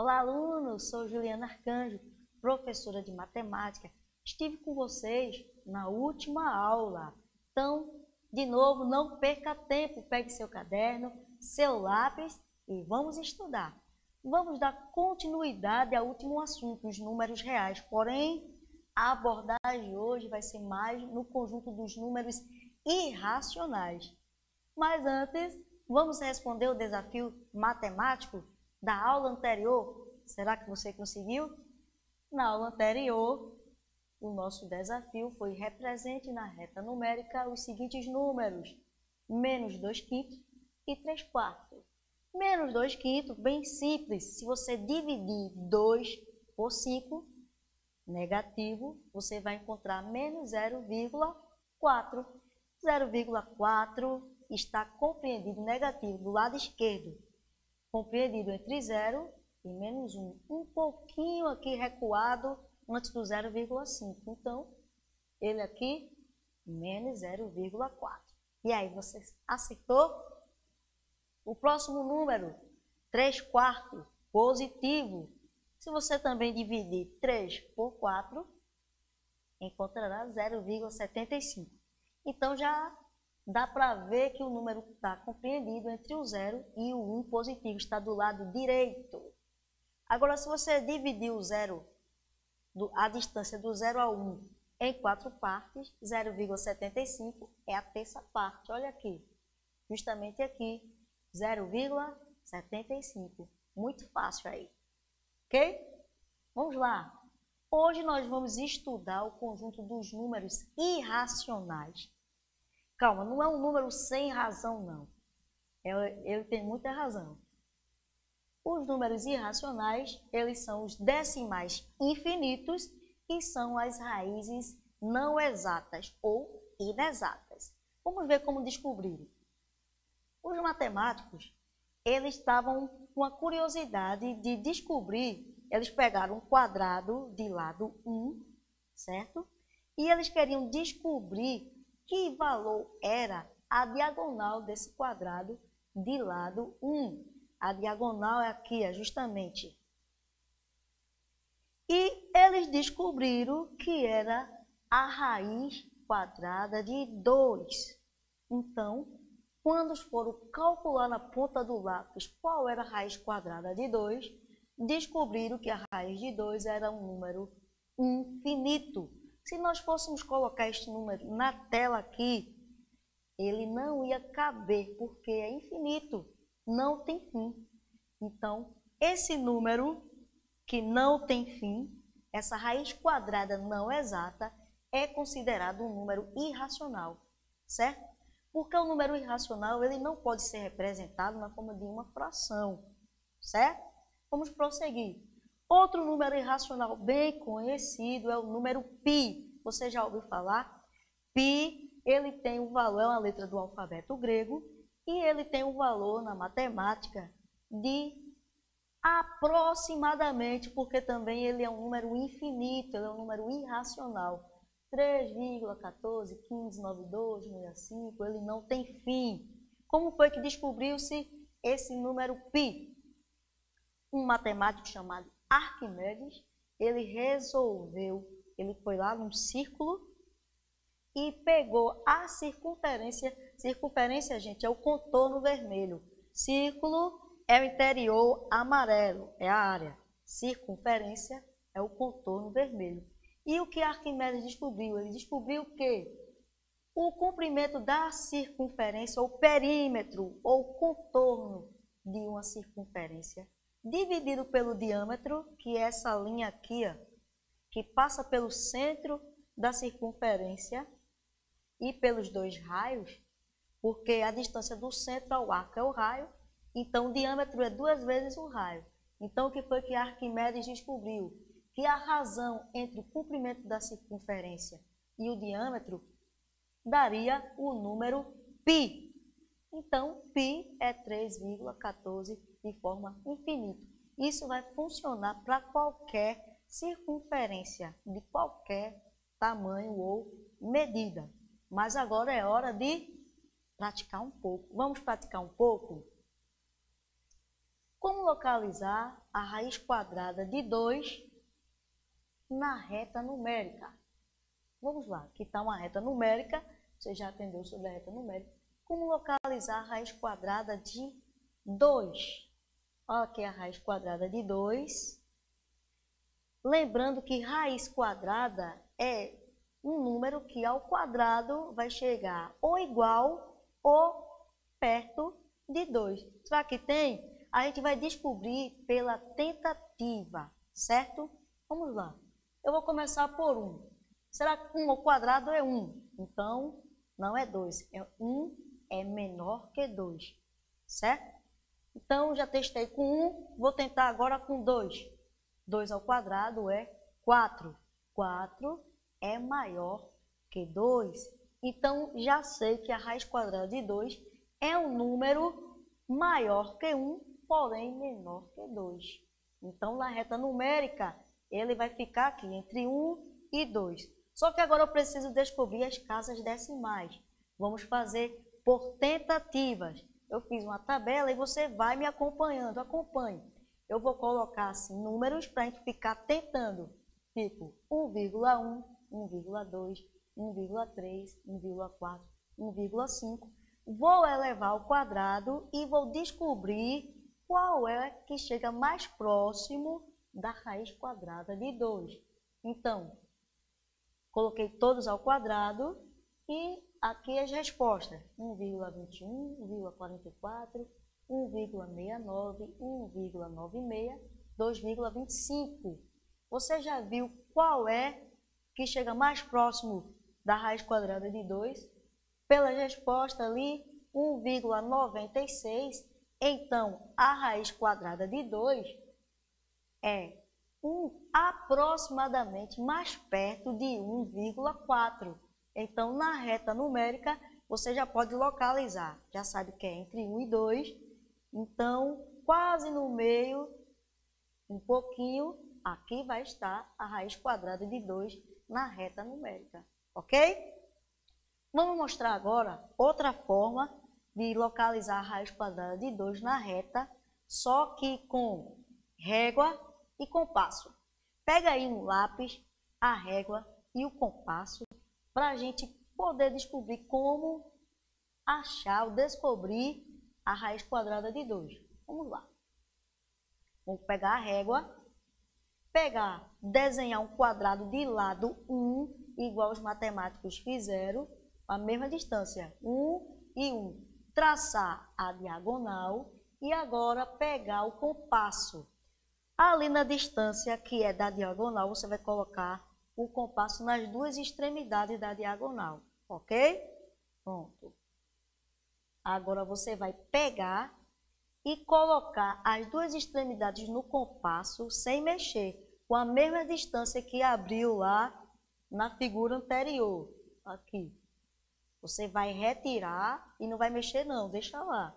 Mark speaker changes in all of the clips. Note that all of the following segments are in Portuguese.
Speaker 1: Olá, alunos! Sou Juliana Arcanjo, professora de matemática. Estive com vocês na última aula. Então, de novo, não perca tempo. Pegue seu caderno, seu lápis e vamos estudar. Vamos dar continuidade ao último assunto, os números reais. Porém, a abordagem hoje vai ser mais no conjunto dos números irracionais. Mas antes, vamos responder o desafio matemático da aula anterior. Será que você conseguiu? Na aula anterior, o nosso desafio foi: represente na reta numérica os seguintes números: menos 2/5 e 3/4. Menos 2/5, bem simples. Se você dividir 2 por 5, negativo, você vai encontrar menos 0,4. 0,4 está compreendido negativo do lado esquerdo, compreendido entre 0 e menos 1. Um pouquinho aqui recuado antes do 0,5. Então, ele aqui, menos 0,4. E aí, você acertou? O próximo número, 3/4, positivo. Se você também dividir 3 por 4, encontrará 0,75. Então, já dá para ver que o número está compreendido entre o 0 e o 1 positivo, está do lado direito. Agora, se você dividir o 0, a distância do 0 ao 1 em 4 partes, 0,75 é a terça parte. Olha aqui, justamente aqui, 0,75. Muito fácil aí, ok? Vamos lá. Hoje nós vamos estudar o conjunto dos números irracionais. Calma, não é um número sem razão, não. Ele tem muita razão. Os números irracionais, eles são os decimais infinitos e são as raízes não exatas ou inexatas. Vamos ver como descobrir. Os matemáticos, eles estavam com a curiosidade de descobrir, eles pegaram um quadrado de lado 1, certo? E eles queriam descobrir que valor era a diagonal desse quadrado de lado 1. A diagonal é aqui, justamente. E eles descobriram que era a raiz quadrada de 2. Então, quando foram calcular na ponta do lápis qual era a raiz quadrada de 2, descobriram que a raiz de 2 era um número infinito. Se nós fôssemos colocar este número na tela aqui, ele não ia caber, porque é infinito, não tem fim. Então, esse número que não tem fim, essa raiz quadrada não exata, é considerado um número irracional, certo? Porque o número irracional, ele não pode ser representado na forma de uma fração, certo? Vamos prosseguir. Outro número irracional bem conhecido é o número π. Você já ouviu falar? Π, ele tem um valor, é uma letra do alfabeto grego, e ele tem um valor na matemática de aproximadamente, porque também ele é um número infinito, ele é um número irracional. 3,14159265, ele não tem fim. Como foi que descobriu-se esse número π? Um matemático chamado Arquimedes, ele foi lá num círculo e pegou a circunferência. Circunferência, gente, é o contorno vermelho. Círculo é o interior amarelo, é a área. Circunferência é o contorno vermelho. E o que Arquimedes descobriu? Ele descobriu que o comprimento da circunferência, ou perímetro, ou contorno de uma circunferência, dividido pelo diâmetro, que é essa linha aqui, ó, que passa pelo centro da circunferência e pelos dois raios, porque a distância do centro ao arco é o raio, então o diâmetro é 2 vezes o raio. Então, o que foi que Arquimedes descobriu? Que a razão entre o comprimento da circunferência e o diâmetro daria o número π. Então, π é 3,14 de forma infinita. Isso vai funcionar para qualquer circunferência, de qualquer tamanho ou medida. Mas agora é hora de praticar um pouco. Vamos praticar um pouco? Como localizar a raiz quadrada de 2 na reta numérica? Vamos lá, aqui está uma reta numérica, você já aprendeu sobre a reta numérica. Como localizar a raiz quadrada de 2? Olha aqui a raiz quadrada de 2. Lembrando que raiz quadrada é um número que ao quadrado vai chegar ou igual ou perto de 2. Será que tem? A gente vai descobrir pela tentativa, certo? Vamos lá. Eu vou começar por 1. Será que 1 ao quadrado é 1? Então, não é 2. 1 é menor que 2, certo? Então, já testei com 1, vou tentar agora com 2. 2 ao quadrado é 4. 4 é maior que 2. Então, já sei que a raiz quadrada de 2 é um número maior que 1, porém menor que 2. Então, na reta numérica, ele vai ficar aqui entre 1 e 2. Só que agora eu preciso descobrir as casas decimais. Vamos fazer por tentativas. Eu fiz uma tabela e você vai me acompanhando. Acompanhe. Eu vou colocar assim números para a gente ficar tentando. Tipo 1,1, 1,2, 1,3, 1,4, 1,5. Vou elevar ao quadrado e vou descobrir qual é que chega mais próximo da raiz quadrada de 2. Então, coloquei todos ao quadrado e aqui as respostas. 1,21, 1,44, 1,69, 1,96, 2,25. Você já viu qual é que chega mais próximo da raiz quadrada de 2? Pela resposta ali, 1,96. Então, a raiz quadrada de 2 é aproximadamente mais perto de 1,4. Então, na reta numérica, você já pode localizar. Já sabe que é entre 1 e 2. Então, quase no meio, um pouquinho, aqui vai estar a raiz quadrada de 2 na reta numérica. Ok? Vamos mostrar agora outra forma de localizar a raiz quadrada de 2 na reta, só que com régua e compasso. Pega aí um lápis, a régua e o compasso para a gente poder descobrir como achar ou descobrir a raiz quadrada de 2. Vamos lá. Vamos pegar a régua, desenhar um quadrado de lado 1, igual os matemáticos fizeram, a mesma distância, 1 e 1. Traçar a diagonal e agora pegar o compasso. Ali na distância que é da diagonal, você vai colocar o compasso nas duas extremidades da diagonal, ok? Pronto. Agora você vai pegar e colocar as duas extremidades no compasso sem mexer, com a mesma distância que abriu lá na figura anterior. Aqui. Você vai retirar e não vai mexer não, deixa lá.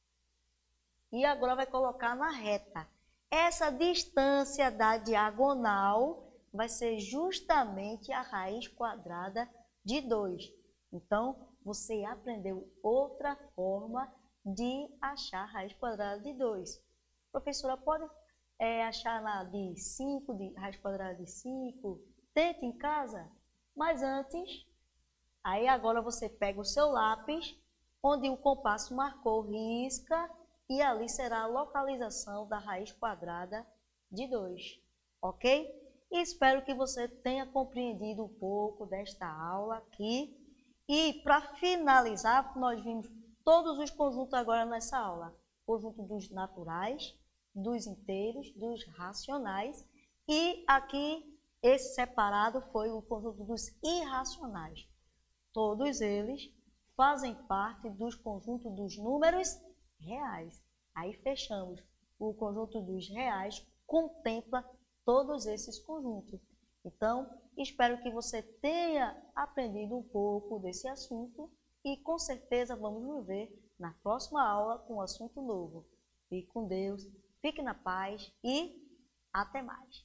Speaker 1: E agora vai colocar na reta. Essa distância da diagonal vai ser justamente a raiz quadrada de 2. Então, você aprendeu outra forma de achar a raiz quadrada de 2. Professora, pode achar na de 5, de raiz quadrada de 5? Tente em casa. Mas antes, aí agora você pega o seu lápis, onde o compasso marcou, risca, e ali será a localização da raiz quadrada de 2, ok? E espero que você tenha compreendido um pouco desta aula aqui. E para finalizar, nós vimos todos os conjuntos agora nessa aula. Conjunto dos naturais, dos inteiros, dos racionais. E aqui, esse separado foi o conjunto dos irracionais. Todos eles fazem parte dos conjuntos dos números reais. Aí fechamos. O conjunto dos reais contempla todos esses conjuntos. Então, espero que você tenha aprendido um pouco desse assunto e com certeza vamos nos ver na próxima aula com um assunto novo. Fique com Deus, fique na paz e até mais.